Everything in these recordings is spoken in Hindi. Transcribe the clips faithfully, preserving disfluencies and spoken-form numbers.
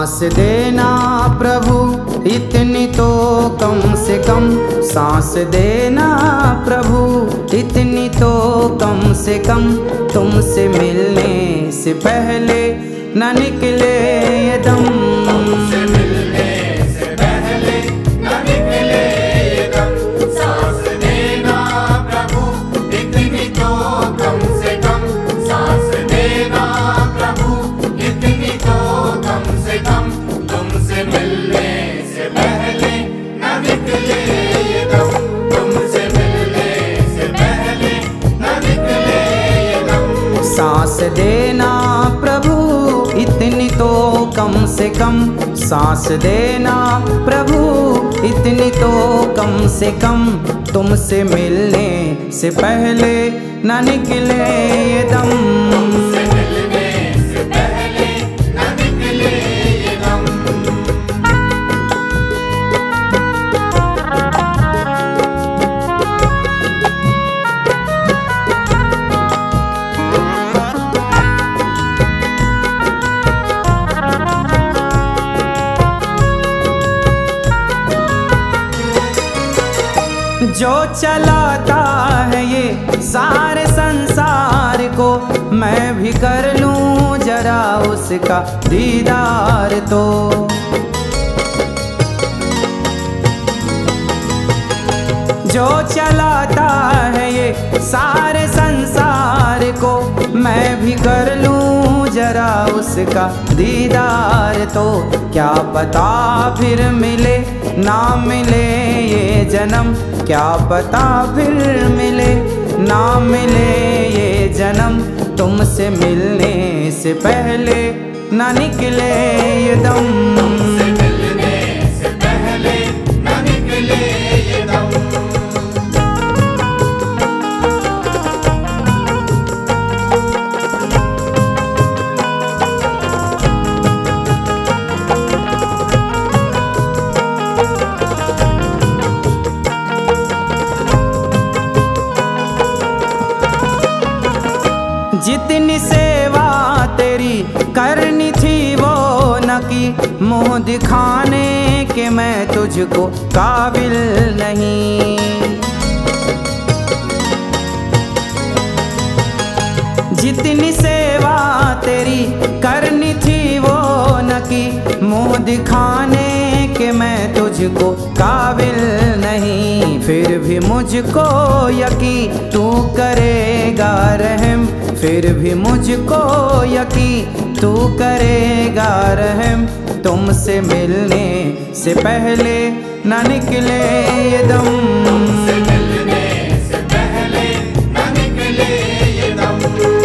सांस देना प्रभु इतनी तो कम से कम, सांस देना प्रभु इतनी तो कम से कम, तुमसे मिलने से पहले न निकले ये दम। तुमसे मिलने से पहले न निकले ये दम, सांस देना प्रभु इतनी तो कम से कम, सांस देना प्रभु इतनी तो कम से कम, तुमसे मिलने से पहले न निकले ये दम, तुमसे मिलने से पहले न निकले ये दम। सांस देना प्रभु इतनी तो कम से कम, सांस देना प्रभु इतनी तो कम से कम, तुमसे मिलने से पहले न निकले ये दम। तुमसे मिलने से पहले न निकले ये दम। जो चलाता है ये सारे संसार को, मैं भी कर लूं जरा उसका दीदार तो। जो चलाता है ये सारे संसार को, मैं भी कर लूं जरा उसका दीदार तो। क्या पता फिर मिले ना मिले ये जन्म, क्या पता फिर मिले ना मिले ये जन्म, तुमसे मिलने से पहले ना निकले ये दम। तुमसे मिलने से पहले न निकले ये दम। जितनी सेवा तेरी करनी थी वो न की, मुँह दिखाने के मैं तुझको काबिल नहीं। जितनी सेवा तेरी करनी थी वो न की, मुँह दिखाने के मैं तुझको काबिल नहीं। फिर भी मुझको यकीन तू करेगा रहम, फिर भी मुझको यकीन तू करेगा रहम, तुमसे मिलने से पहले न निकले ये दम। तुमसे मिलने से पहले न निकले ये दम।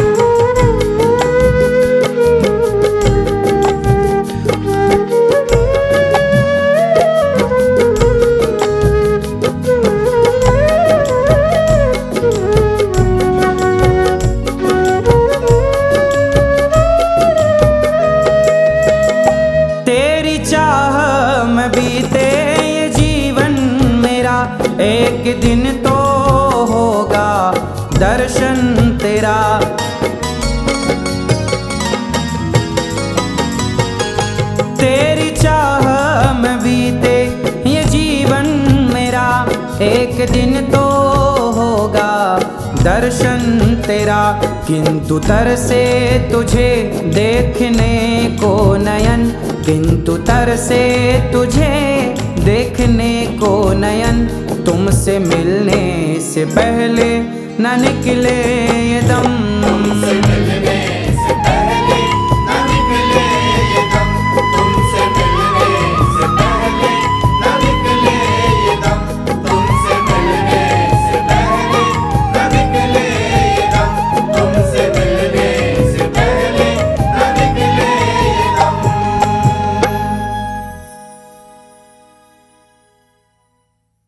एक दिन तो होगा दर्शन तेरा, तेरी चाह में बीते ये जीवन मेरा, एक दिन तो होगा दर्शन तेरा। किंतु तरसे तुझे देखने को नयन, किंतु तरसे तुझे देखने को नयन, तुमसे मिलने से पहले न निकले ये दम।